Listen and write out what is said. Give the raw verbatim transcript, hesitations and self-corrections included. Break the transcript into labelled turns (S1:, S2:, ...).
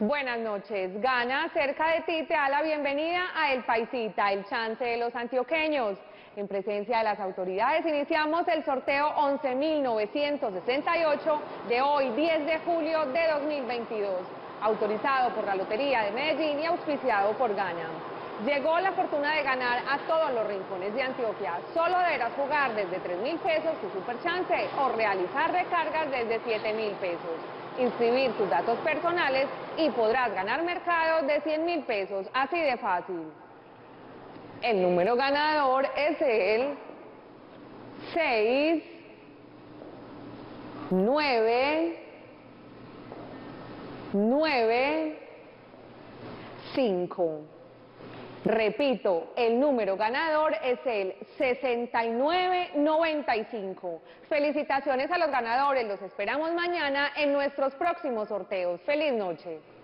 S1: Buenas noches. Gana cerca de ti te da la bienvenida a El Paisita, el chance de los antioqueños. En presencia de las autoridades iniciamos el sorteo once mil novecientos sesenta y ocho de hoy, diez de julio de dos mil veintidós, autorizado por la Lotería de Medellín y auspiciado por Gana. Llegó la fortuna de ganar a todos los rincones de Antioquia. Solo deberás jugar desde tres mil pesos tu super chance o realizar recargas desde siete mil pesos. Inscribir tus datos personales y podrás ganar mercado de cien mil pesos, así de fácil. El número ganador es el seis, nueve, nueve, cinco. Repito, el número ganador es el sesenta y nueve noventa y cinco. Felicitaciones a los ganadores, los esperamos mañana en nuestros próximos sorteos. ¡Feliz noche!